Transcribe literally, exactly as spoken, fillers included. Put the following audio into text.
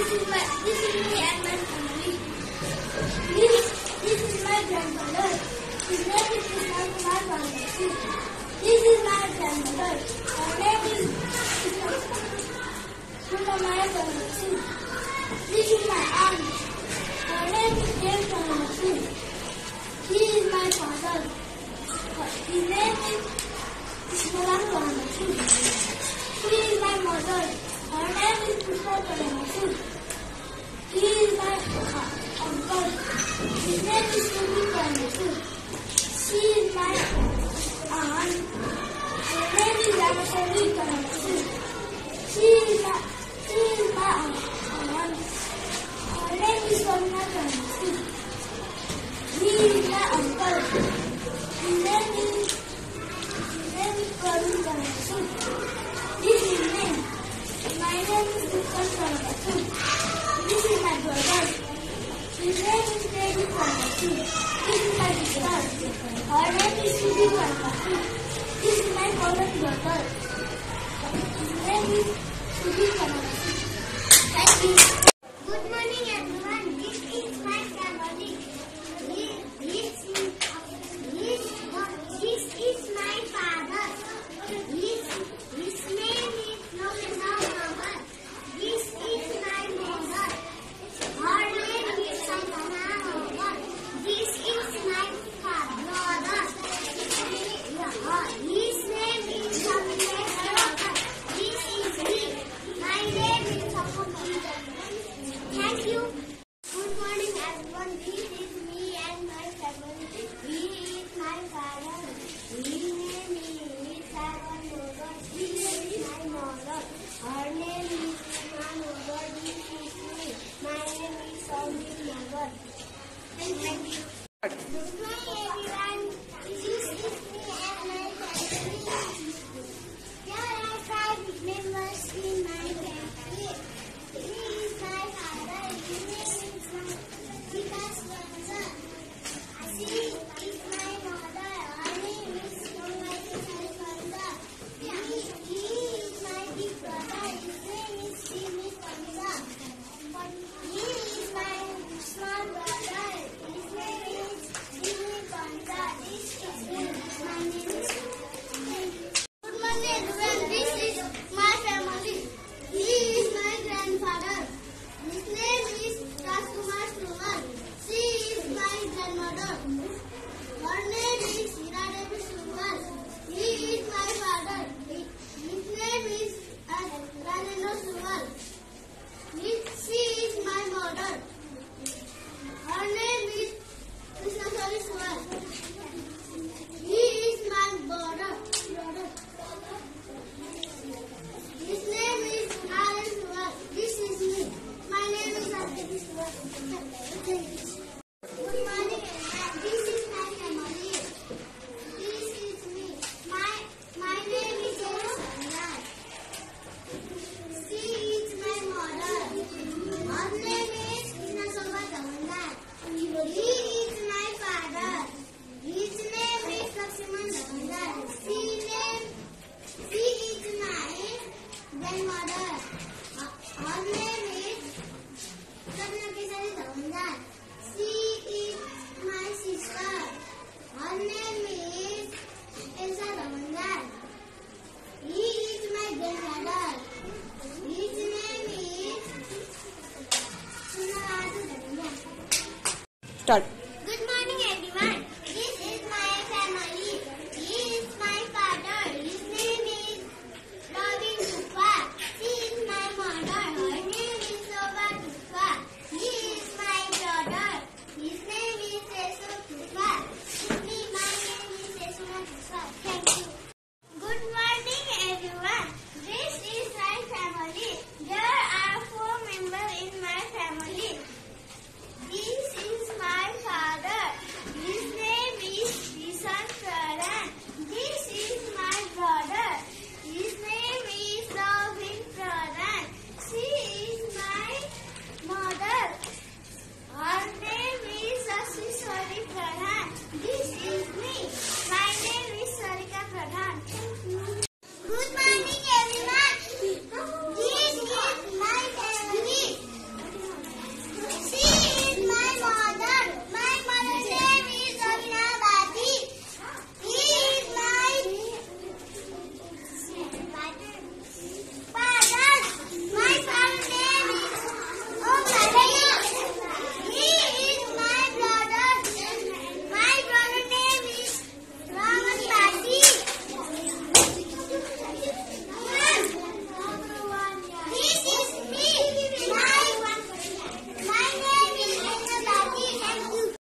This is my, this is me and my family. This, this is my grandmother. His name is Krishna Kumar Pandey. This is my grandmother. Her name is Sundamaya Pandey. This is my aunt. Her name is Dev Pandey. He is my father. His name is Ishmalan Pandey. He is my mother. Her name is Pushpa Pandey. He is my uncle. His name is Sumi Pandey. She is my aunt. Her name is Ramaswamy Pandey. She is my, she is my aunt. Her name is Swarna Pandey. He is my uncle. His name is, his name is Karun Pandey. This is me. My name is Dukkan Pandey. This is my brother. His name is Devi Pandey. This is my sister. Her name is Sudhi Pandey. This is my common brother. His name is Sudhi Pandey. Thank you. Good morning, everyone. This is my family. This, this, this, this is my father. His, his name is Nomena Mama. This is my mother. Her name is Sankana Mama. This is my brother. His name is Samitesh. This is me. My name is Sapurita. Thank you. Good morning, everyone. This is me and my family. He is my father. His name is Savan Moga. This is my mother. Her name is Krishna Moga. This is me. My name is Savi Moga. Thank you. Good morning, everyone. This is me and my family. There are five members in my family. He is my father. His name is Vikas Vansa. She is my mother. Her name is Mangati Vansa. He, he is my big brother. His name is Simi Vansa. He is my small brother. His name is Simi Vansa. This is me. My name is. Thank you. Good morning, everyone. This is my family. He is my grandfather. His name is Rajkumar Suman. She is my grandmother. Her name is Hiradevi Suman. He is my father. His name is Ranendra Suman. She is my mother. Her name is Krishnaswamy Suman. He is my brother. brother. His name is Alan Suman. This is me. My name is Aditi Suman. Thank you. Good morning, everyone. This is my family. This is me. My my name is Sandra. She is my mother. Her name is Krishna Sobha Damandar. He is my father. His name is Lakshman Damandar. She name she is my grandmother. Her name is Ratnakeshari Damandar. She is my sister. Her name is Elsa Damandar. He is my grandfather. His name is Sunaraju Damandar. Start.